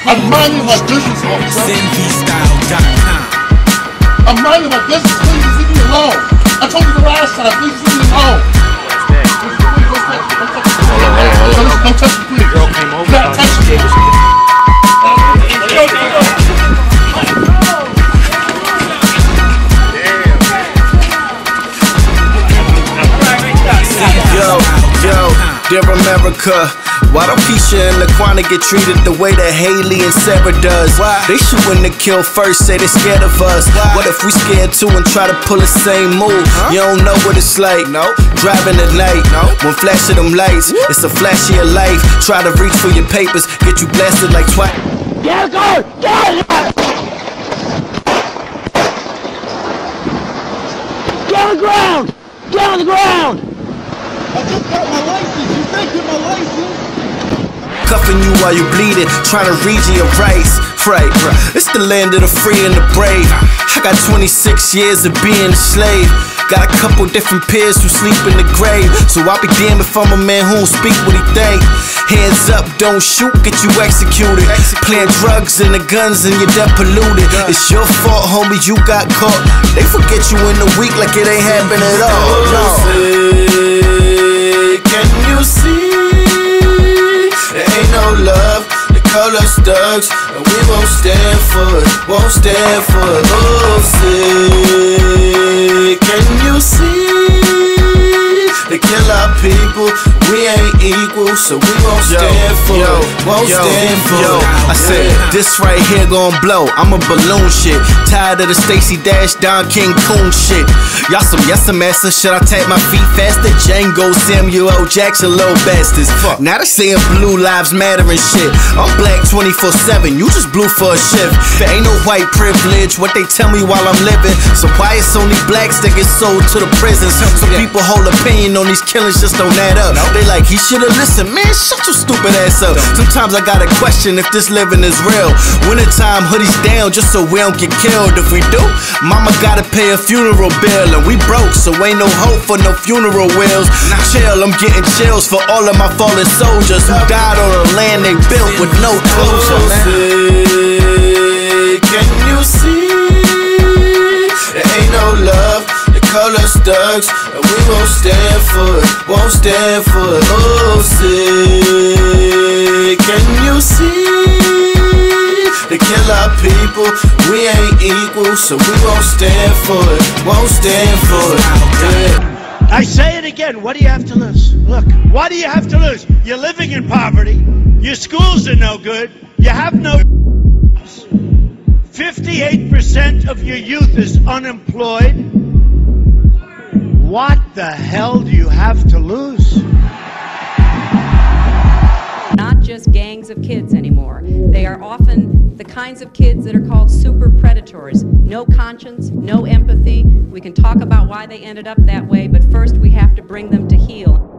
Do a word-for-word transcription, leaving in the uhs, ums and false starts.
I'm minding my business, officer. Style dot com. I'm minding my business. Please leave me alone. I told you the last time. Please leave me alone. Hold on, hold on, hold on. Don't touch me, please. Girl came over. Don't touch me. Yo, yo, dear America, why don't Keisha and Laquana get treated the way that Haley and Sarah does? Why? They shooting to kill first, say they scared of us. Why? What if we scared too and try to pull the same move? Huh? You don't know what it's like, no. Driving at night, no. When flashing them lights, Woo. It's a flash of your life. Try to reach for your papers, get you blasted like twice. Get going! Get on! Get on the ground! Get on the ground! I just got my license. You taking my license? Cuffing you while you bleeding, trying to read your rights. Right, it's the land of the free and the brave. I got twenty-six years of being a slave. Got a couple different peers who sleep in the grave. So I'll be damned if I'm a man who don't speak what he think. Hands up, don't shoot, get you executed. Plant drugs and the guns and you're dead polluted. It's your fault, homie, you got caught. They forget you in a week like it ain't happened at all. No. Can you see? There ain't no love. They call us thugs, and we won't stand for it. Won't stand for it. Oh, say, can you see? They kill our people. We ain't equal, so we won't stand for yo, it. Won't yo, stand for yo. it. I said, this right here gon' blow. I'm a balloon shit. Tired of the Stacey Dash, Don King Coon shit. Y'all some yes some master. Should I tap my feet faster? Django, Samuel L. Jackson, little bastards. Fuck. Now they saying blue lives matter and shit. I'm black twenty-four seven. You just blue for a shift. There ain't no white privilege. What they tell me while I'm living. So why it's only blacks that get sold to the prisons? So people hold opinion on these killings just don't add up. They like, he should've listened. Man, shut your stupid ass up. Sometimes I gotta question if this living is real. Wintertime, hoodies down just so we don't get killed. If we do, mama gotta pay a funeral bill. And we broke, so ain't no hope for no funeral wheels. Chill, I'm getting chills for all of my fallen soldiers who died on a land they built with no closure, man. Can you see? There ain't no love. They call us thugs, and we won't stand for it. Won't stand for it. Oh, say, can you see? They kill our people. We ain't equal, so we won't stand for it. Won't stand for it. Yeah. I say it again, what do you have to lose? Look, what do you have to lose? You're living in poverty. Your schools are no good. You have no... fifty-eight percent of your youth is unemployed. What the hell do you have to lose? Not just gangs of kids anymore. They are often the kinds of kids that are called super predators. No conscience, no empathy. We can talk about why they ended up that way, but first we have to bring them to heel.